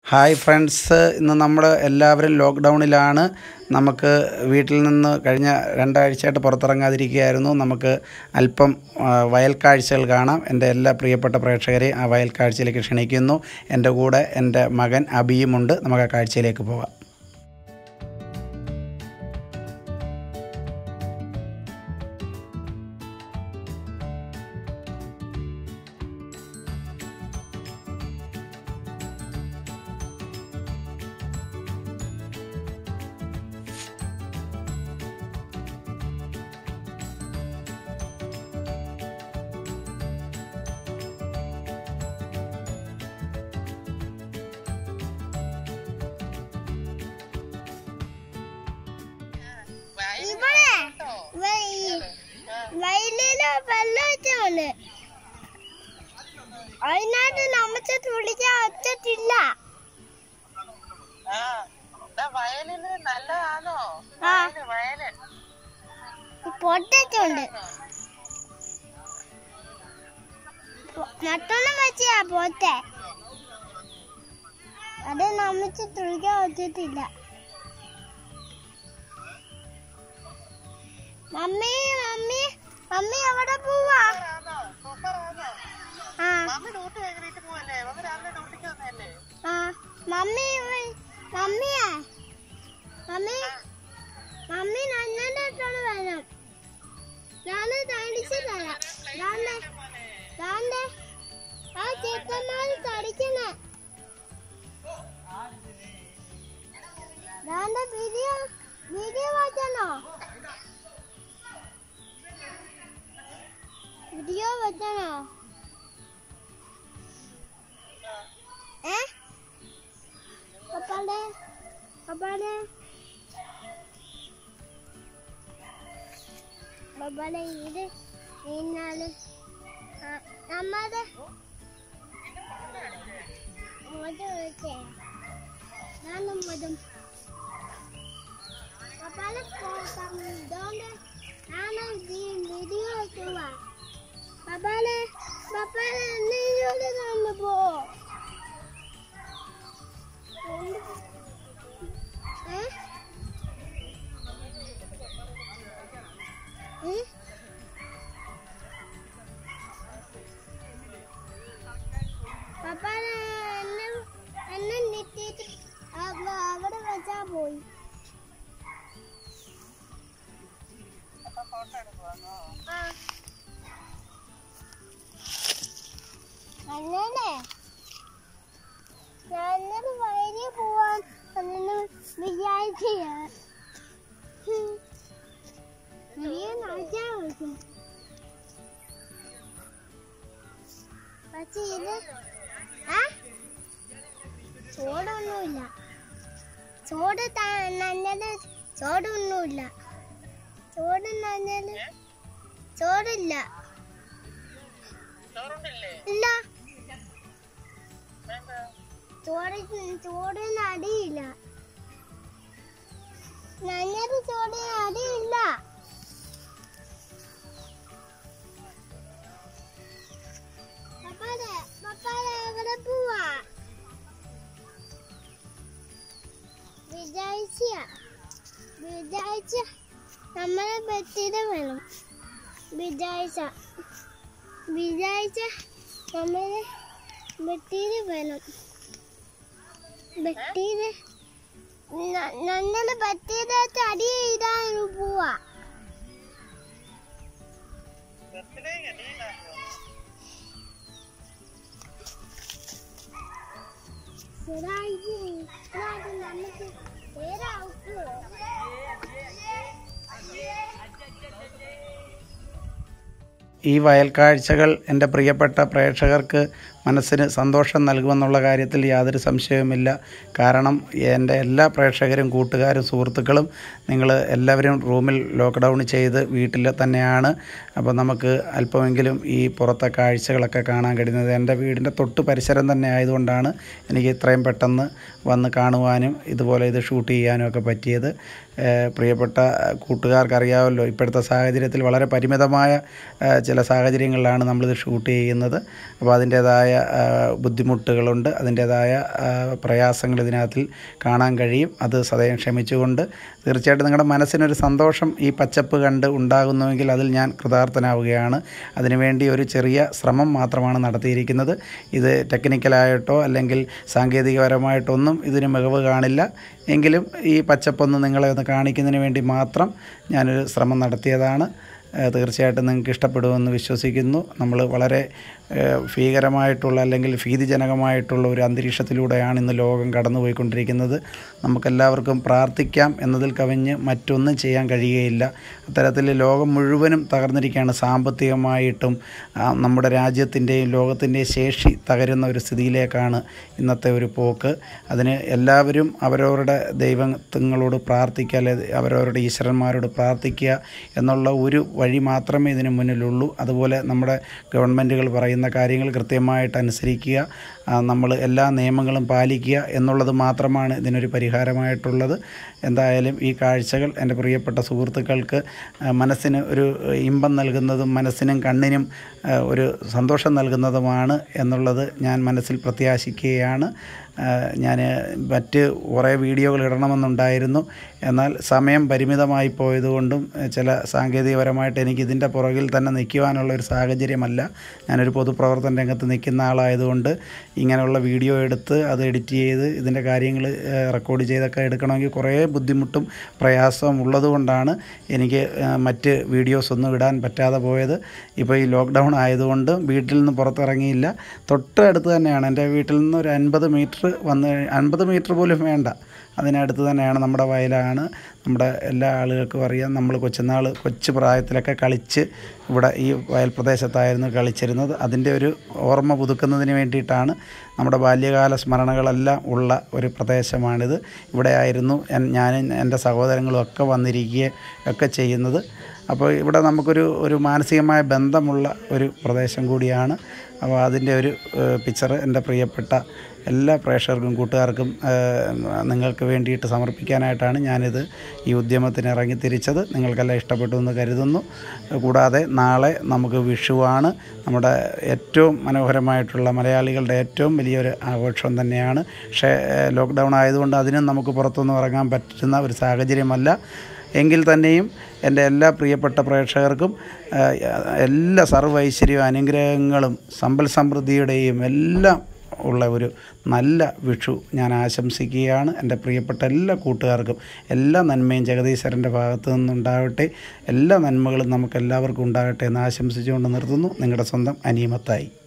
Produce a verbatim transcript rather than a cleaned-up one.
Hi friends, ഇന്ന് നമ്മൾ എല്ലാവരും ലോക്ക്ഡൗണിലാണ്. നമുക്ക് വീട്ടിൽ നിന്ന് കഴിഞ്ഞ രണ്ടാഴ്ചയായിട്ട് പുറത്തിറങ്ങാതിരിക്കുകയായിരുന്നു. നമുക്ക് അല്പം വയൽ കാഴ്ചകൾ കാണാം. എൻ്റെ എല്ലാ പ്രിയപ്പെട്ട പ്രേക്ഷകരെയും ആ വയൽ കാഴ്ചയിലേക്ക് ക്ഷണിക്കുന്നു. എൻ്റെ കൂടെ എൻ്റെ മകൻ അബിയുമുണ്ട്. നമുക്ക് ആ കാഴ്ചയിലേക്ക് പോകാം. വയലില് വെള്ളമൊക്കെ അതിനകത്ത് നമുക്ക് തുളിക്കാൻ ഒത്തിട്ടില്ല. വയലില് നല്ലതാണോ? വയല് പൊട്ടൊക്കെയുണ്ട്. മറ്റൊന്നും വെച്ചാ പോത്തെ അത് നമുക്ക് തുളിക്കാൻ ഒത്തിട്ടില്ല. മമ്മി മമ്മി മമ്മി എവിടെ പോവാ? ആ മമ്മി മമ്മിയാ മമ്മി മമ്മി നന്നെ അടുത്തോട് വരണം. ഞാന് തടിച്ചു തരാം. ദാണ്ടേ ദാണ്ടേ ആ ചേട്ടന്മാര് തടിക്കണേ. ദാണ്ടേ വീഡിയോ വീഡിയോ വായിച്ചോ? വീഡിയോ വെച്ചണോ? ഏ പപ്പാടെ പപ്പാടെ പപ്പാടെ ഇത് ഇന്നാല് നമ്മടെ ഇങ്ങോട്ട് വെച്ചേ ഞാനും വരും. പപ്പാടെ പറഞ്ഞോണ്ട് ഞാനും വീഡിയോ വെക്കുവാ. പപ്പാലെ പപ്പാലെ എന്നോട് നമ്മൾ പോ. പപ്പാലെ എന്നെ എന്നെ നിട്ടിട്ട് അവിടെ വെച്ചാ പോയി. അങ്ങനെ ഞാനൊരു വയലിൽ പോവാൻ അങ്ങനെ വിചാരിച്ചു. പക്ഷെ ഇത് ആ ചോടൊന്നുമില്ല. ചോട് നഞ്ഞത് ചോടൊന്നുമില്ല. ചോട് നഞ്ഞത് ചോടില്ല. ഇല്ല, ചോറ് ചോറിന് അടിയില്ല. നഞ്ഞത് ചോറിന് അടിയില്ല. പപ്പാടെ പപ്പാടെ എവിടെ പോവാ? വിചാരിച്ച വിചാരിച്ച നമ്മളെ ബെറ്റിന് വേണം. വിചാരിച്ച വിചാരിച്ച നമ്മളെ ബെറ്റിന് വേണം. ബെറ്റിന് ഞങ്ങള് ബെറ്റിനെ അടി ചെയ്താൽ പോവാ. നമുക്ക് ഈ വയൽ കാഴ്ചകൾ എൻ്റെ പ്രിയപ്പെട്ട പ്രേക്ഷകർക്ക് മനസ്സിന് സന്തോഷം നൽകുമെന്നുള്ള കാര്യത്തിൽ യാതൊരു സംശയവുമില്ല. കാരണം എൻ്റെ എല്ലാ പ്രേക്ഷകരും കൂട്ടുകാരും സുഹൃത്തുക്കളും നിങ്ങൾ എല്ലാവരും റൂമിൽ ലോക്ക്ഡൗൺ ചെയ്ത് വീട്ടിൽ തന്നെയാണ്. അപ്പോൾ നമുക്ക് അല്പമെങ്കിലും ഈ പുറത്തെ കാഴ്ചകളൊക്കെ കാണാൻ കഴിയുന്നത് എൻ്റെ വീടിൻ്റെ തൊട്ട് പരിസരം തന്നെ ആയതുകൊണ്ടാണ് എനിക്ക് ഇത്രയും പെട്ടെന്ന് വന്ന് കാണുവാനും ഇതുപോലെ ഇത് ഷൂട്ട് ചെയ്യാനും ഒക്കെ പറ്റിയത്. പ്രിയപ്പെട്ട കൂട്ടുകാർക്കറിയാമല്ലോ, ഇപ്പോഴത്തെ സാഹചര്യത്തിൽ വളരെ പരിമിതമായ ചില സാഹചര്യങ്ങളിലാണ് നമ്മളിത് ഷൂട്ട് ചെയ്യുന്നത്. അപ്പോൾ അതിൻ്റേതായ ബുദ്ധിമുട്ടുകളുണ്ട്, അതിൻ്റേതായ പ്രയാസങ്ങൾ ഇതിനകത്തിൽ കാണാൻ കഴിയും. അത് സദയം ക്ഷമിച്ചുകൊണ്ട് തീർച്ചയായിട്ടും നിങ്ങളുടെ മനസ്സിനൊരു സന്തോഷം ഈ പച്ചപ്പ് കണ്ട് ഉണ്ടാകുന്നുവെങ്കിൽ അതിൽ ഞാൻ കൃതാർത്ഥനാവുകയാണ്. അതിനുവേണ്ടി ഒരു ചെറിയ ശ്രമം മാത്രമാണ് നടത്തിയിരിക്കുന്നത്. ഇത് ടെക്നിക്കലായിട്ടോ അല്ലെങ്കിൽ സാങ്കേതികപരമായിട്ടൊന്നും ഇതിന് മികവ് കാണില്ല. എങ്കിലും ഈ പച്ചപ്പൊന്ന് നിങ്ങളെ ഒന്ന് കാണിക്കുന്നതിന് വേണ്ടി മാത്രം ഞാനൊരു ശ്രമം നടത്തിയതാണ്. തീർച്ചയായിട്ടും നിങ്ങൾക്ക് ഇഷ്ടപ്പെടുമെന്ന് വിശ്വസിക്കുന്നു. നമ്മൾ വളരെ ഭീകരമായിട്ടുള്ള അല്ലെങ്കിൽ ഭീതിജനകമായിട്ടുള്ള ഒരു അന്തരീക്ഷത്തിലൂടെയാണ് ഇന്ന് ലോകം കടന്നു പോയിക്കൊണ്ടിരിക്കുന്നത്. നമുക്കെല്ലാവർക്കും പ്രാർത്ഥിക്കാം എന്നതിൽ കവിഞ്ഞ് മറ്റൊന്നും ചെയ്യാൻ കഴിയുകയില്ല. അത്തരത്തിൽ ലോകം മുഴുവനും തകർന്നിരിക്കുകയാണ്. സാമ്പത്തികമായിട്ടും നമ്മുടെ രാജ്യത്തിൻ്റെയും ലോകത്തിൻ്റെയും ശേഷി തകരുന്ന ഒരു സ്ഥിതിയിലേക്കാണ് ഇന്നത്തെ ഒരു പോക്ക്. അതിന് എല്ലാവരും അവരവരുടെ ദൈവങ്ങളോട് പ്രാർത്ഥിക്കുക, അല്ലെ അവരവരുടെ ഈശ്വരന്മാരോട് പ്രാർത്ഥിക്കുക എന്നുള്ള ഒരു വഴി മാത്രമേ ഇതിന് മുന്നിലുള്ളൂ. അതുപോലെ നമ്മുടെ ഗവൺമെൻറ്റുകൾ പറയുന്ന കാര്യങ്ങൾ കൃത്യമായിട്ട് അനുസരിക്കുക, നമ്മൾ എല്ലാ നിയമങ്ങളും പാലിക്കുക എന്നുള്ളത് മാത്രമാണ് ഇതിനൊരു പരിഹാരമായിട്ടുള്ളത്. എന്തായാലും ഈ കാഴ്ചകൾ എൻ്റെ പ്രിയപ്പെട്ട സുഹൃത്തുക്കൾക്ക് മനസ്സിന് ഒരു ഇമ്പം നൽകുന്നതും മനസ്സിനും കണ്ണിനും ഒരു സന്തോഷം നൽകുന്നതുമാണ് എന്നുള്ളത് ഞാൻ മനസ്സിൽ പ്രത്യാശിക്കുകയാണ്. ഞാൻ മറ്റ് കുറേ വീഡിയോകൾ ഇടണമെന്നുണ്ടായിരുന്നു, എന്നാൽ സമയം പരിമിതമായി പോയതുകൊണ്ടും ചില സാങ്കേതികപരമായിട്ട് എനിക്ക് ഇതിൻ്റെ പുറകിൽ തന്നെ നിൽക്കുവാനുള്ള ഒരു സാഹചര്യമല്ല. ഞാനൊരു പൊതുപ്രവർത്തന രംഗത്ത് നിൽക്കുന്ന ആളായതുകൊണ്ട് ഇങ്ങനെയുള്ള വീഡിയോ എടുത്ത് അത് എഡിറ്റ് ചെയ്ത് ഇതിൻ്റെ കാര്യങ്ങൾ റെക്കോർഡ് ചെയ്തൊക്കെ എടുക്കണമെങ്കിൽ കുറേ ബുദ്ധിമുട്ടും പ്രയാസവും ഉള്ളതുകൊണ്ടാണ് എനിക്ക് മറ്റ് വീഡിയോസ് ഒന്നും ഇടാൻ പറ്റാതെ പോയത്. ഇപ്പോൾ ഈ ലോക്ക്ഡൗൺ ആയതുകൊണ്ട് വീട്ടിൽ നിന്ന് പുറത്തിറങ്ങിയില്ല. തൊട്ടടുത്ത് തന്നെയാണ് എൻ്റെ വീട്ടിൽ നിന്ന് ഒരു അൻപത് മീറ്റർ വന്ന് അൻപത് മീറ്റർ പോലും വേണ്ട, അതിനടുത്ത് തന്നെയാണ് നമ്മുടെ വയലാണ്. നമ്മുടെ എല്ലാ ആളുകൾക്കും അറിയാം, നമ്മൾ കൊച്ചുനാൾ കൊച്ചു പ്രായത്തിലൊക്കെ കളിച്ച് ഇവിടെ ഈ വയൽ പ്രദേശത്തായിരുന്നു കളിച്ചിരുന്നത്. അതിൻ്റെ ഒരു ഓർമ്മ പുതുക്കുന്നതിന് വേണ്ടിയിട്ടാണ്, നമ്മുടെ ബാല്യകാല സ്മരണകളെല്ലാം ഉള്ള ഒരു പ്രദേശമാണിത്. ഇവിടെയായിരുന്നു ഞാനും എൻ്റെ സഹോദരങ്ങളും ഒക്കെ വന്നിരിക്കുക ഒക്കെ ചെയ്യുന്നത്. അപ്പോൾ ഇവിടെ നമുക്കൊരു ഒരു മാനസികമായ ബന്ധമുള്ള ഒരു പ്രദേശം കൂടിയാണ്. അപ്പോൾ അതിൻ്റെ ഒരു പിക്ചർ എൻ്റെ പ്രിയപ്പെട്ട എല്ലാ പ്രേക്ഷകർക്കും കൂട്ടുകാർക്കും നിങ്ങൾക്ക് വേണ്ടിയിട്ട് സമർപ്പിക്കാനായിട്ടാണ് ഞാനിത് ഈ ഉദ്യമത്തിന് ഇറങ്ങി തിരിച്ചത്. നിങ്ങൾക്കെല്ലാം ഇഷ്ടപ്പെട്ടു എന്ന് കരുതുന്നു. കൂടാതെ നാളെ നമുക്ക് വിഷുവാണ്. നമ്മുടെ ഏറ്റവും മനോഹരമായിട്ടുള്ള മലയാളികളുടെ ഏറ്റവും വലിയൊരു ആഘോഷം തന്നെയാണ്. പക്ഷേ ലോക്ക്ഡൗൺ ആയതുകൊണ്ട് അതിനും നമുക്ക് പുറത്തൊന്നും ഇറങ്ങാൻ പറ്റുന്ന ഒരു സാഹചര്യമല്ല. എങ്കിൽ തന്നെയും എൻ്റെ എല്ലാ പ്രിയപ്പെട്ട പ്രേക്ഷകർക്കും എല്ലാ സർവ്വ ഐശ്വര്യവും അനുഗ്രഹങ്ങളും സമ്പൽ സമൃദ്ധിയുടെയും എല്ലാം ഉള്ള ഒരു നല്ല വിഷു ഞാൻ ആശംസിക്കുകയാണ്. എൻ്റെ പ്രിയപ്പെട്ട എല്ലാ കൂട്ടുകാർക്കും എല്ലാ നന്മയും ജഗദീശ്വരൻ്റെ ഭാഗത്തു നിന്നുണ്ടാകട്ടെ, എല്ലാ നന്മകളും നമുക്കെല്ലാവർക്കും ഉണ്ടാകട്ടെ എന്ന് ആശംസിച്ചുകൊണ്ട് നിർത്തുന്നു. നിങ്ങളുടെ സ്വന്തം അനീമത്തായി.